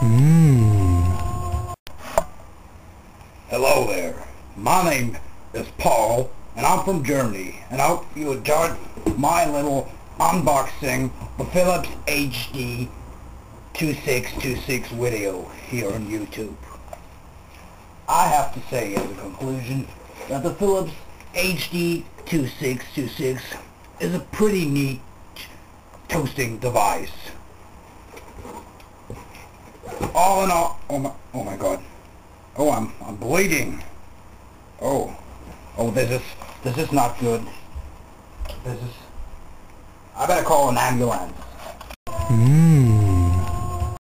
Hello there. My name is Paul, and I'm from Germany, and I hope you enjoyed my little unboxing of Philips HD2626 video here on YouTube. I have to say as a conclusion that the Philips HD2626 is a pretty neat toasting device. All in all, oh my god. Oh, I'm bleeding. Oh, this is not good. I better call an ambulance.